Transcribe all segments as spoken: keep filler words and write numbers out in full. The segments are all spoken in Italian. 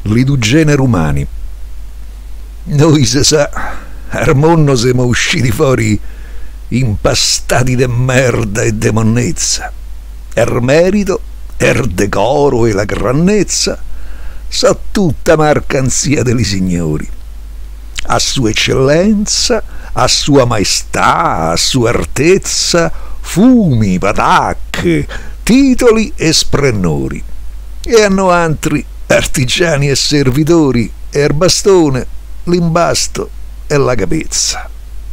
li du genere umani. Noi, se sa, al mondo siamo usciti fuori impastati de merda e de monnezza. Er merito, er decoro e la grandezza sa tutta mercanzia degli signori. A sua eccellenza, a sua maestà, a sua altezza, fumi, patacche, titoli e sprennori. E hanno altri artigiani e servitori, e il bastone, l'imbasto e la capezza.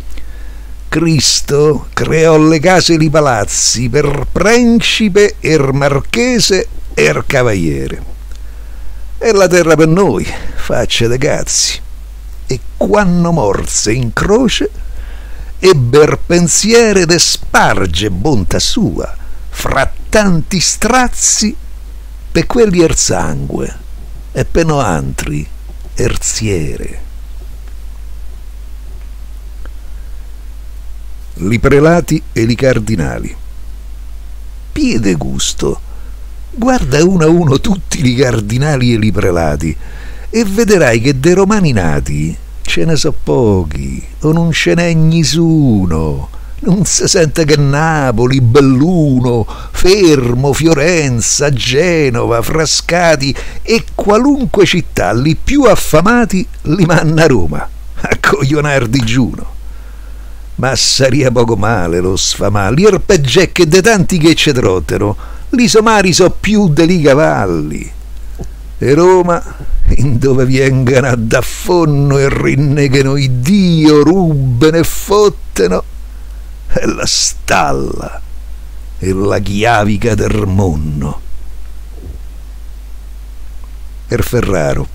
Cristo creò le case e i palazzi per principe, er marchese e er cavaliere. E la terra per noi, faccia de cazzi. E quando morse in croce, ebber pensiere de sparge bontà sua fra tanti strazi per quelli er sangue e per no altri erziere. Li prelati e li cardinali. Piede gusto, guarda uno a uno tutti li cardinali e li prelati e vedrai che dei romani nati ce ne so pochi o non ce n'è nessuno. Non si sente che Napoli, Belluno, Fermo, Fiorenza, Genova, Frascati e qualunque città li più affamati li manna a Roma a coglionar digiuno. Ma saria poco male lo sfamalli, er peggè che de tanti che ci trottero, li somari so più deli cavalli. E Roma, in dove vengano a d'affonno e rinnegano i Dio, rubano e fotteno, è la stalla e la chiavica del mondo. Er Ferraro.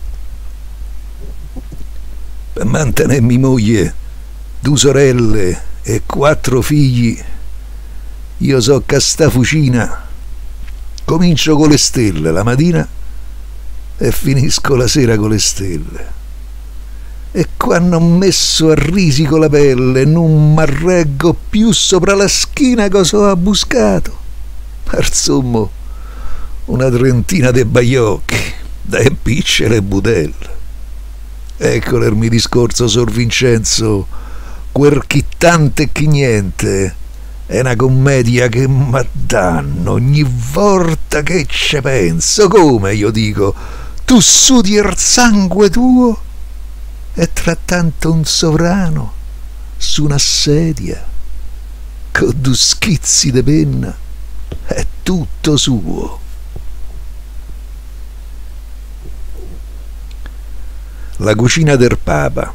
Per mantenermi moglie, due sorelle e quattro figli, io so che sta fucina comincio con le stelle la mattina e finisco la sera con le stelle. E quando ho messo a risico la pelle non m'arreggo più sopra la schina cosa ho buscato. Insomma, una trentina de baiocchi da impicciere e budelle. Ecco il mio discorso, Sor Vincenzo, quel chi tante e chi niente è una commedia che m'addanno ogni volta che ci penso. Come, io dico, tu sudi il sangue tuo e tra tanto un sovrano su una sedia con due schizzi de penna è tutto suo. La cucina del Papa.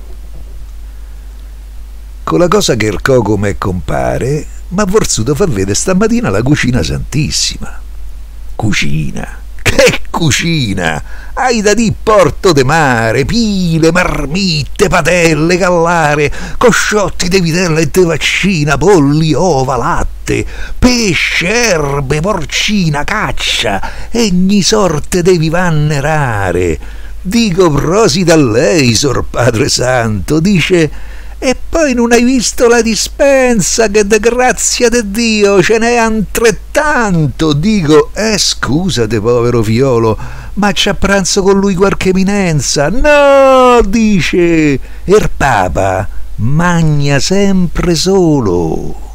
Con la cosa che il coco me compare, ma vorsuto fa vedere stamattina la cucina santissima. Cucina, che cucina! Hai da di porto de mare, pile, marmitte, padelle, callare, cosciotti de vitella e de vaccina, polli, ova, latte, pesce, erbe, porcina, caccia, ogni sorte de vivanne rare. Dico prosit a lei, Sor Padre Santo, dice, e poi non hai visto la dispensa che de grazia de Dio ce n'è altrettanto. Dico, eh scusate povero figliolo, ma c'è a pranzo con lui qualche eminenza? No, dice, il Papa magna sempre solo.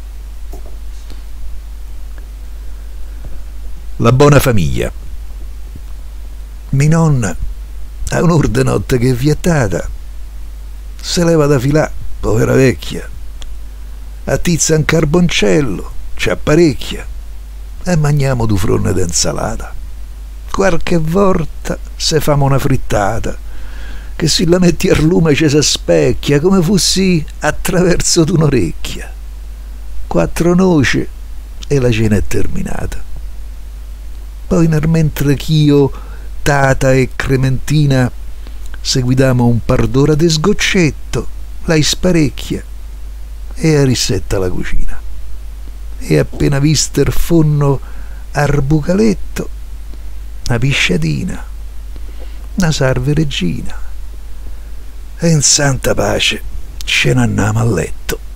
La buona famiglia. Mi nonna a un'ora di notte che è vietata se leva da filà, povera vecchia, attizza un carboncello, ci apparecchia e mangiamo due fronde d'insalata. Qualche volta se famo una frittata che se la metti al lume ci si specchia come fossi attraverso d'un'orecchia. Quattro noci e la cena è terminata. Poi nel mentre ch'io, Tata e Clementina seguidamo un par d'ora de sgoccetto, la isparecchia e a risetta la cucina. E appena vista il forno ar bucaletto, una pisciatina, una salve regina, e in santa pace ce n'andiamo a letto.